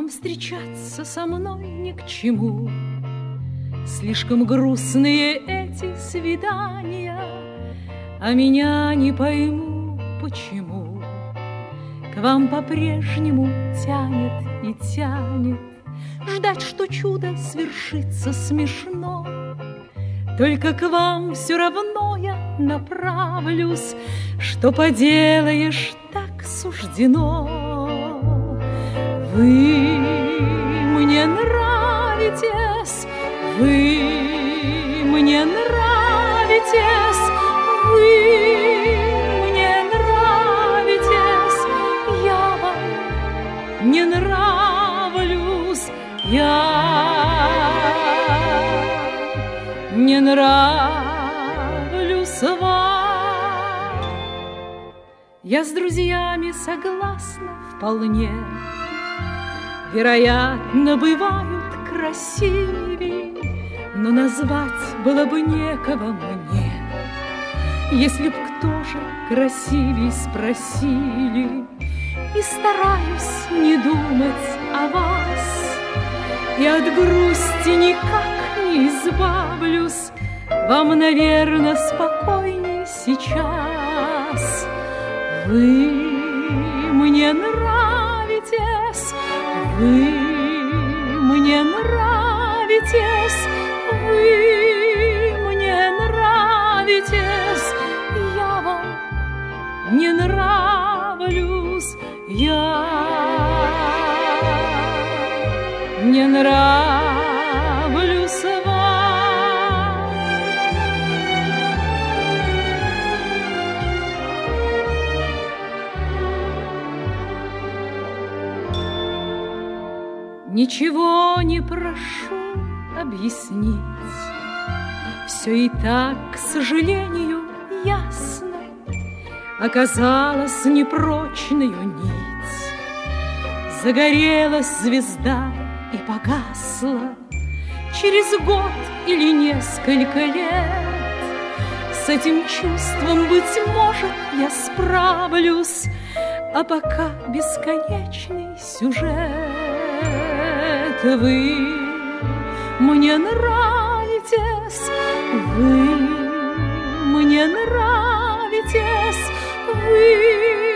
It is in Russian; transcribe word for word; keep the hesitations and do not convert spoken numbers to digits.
Вам встречаться со мной ни к чему. Слишком грустные эти свидания, а меня не пойму, почему. К вам по-прежнему тянет и тянет. Ждать, что чудо свершится, смешно. Только к вам все равно я направлюсь. Что поделаешь, так суждено. Вы мне нравитесь, вы мне нравитесь, вы мне нравитесь, я вам не нравлюсь, я не нравлюсь вам. Я с друзьями согласна вполне. Вероятно, бывают красивей, но назвать было бы некого мне. Если б кто же красивей спросили, и стараюсь не думать о вас, и от грусти никак не избавлюсь. Вам, наверное, спокойней сейчас. Вы мне нравитесь, вы мне нравитесь, вы мне нравитесь, я вам не нравлюсь, я не нравлюсь вам. Ничего не прошу объяснить, все и так, к сожалению, ясно. Оказалась непрочную нить, загорелась звезда и погасла. Через год или несколько лет с этим чувством, быть может, я справлюсь. А пока бесконечный сюжет. Вы мне нравитесь, вы мне нравитесь, вы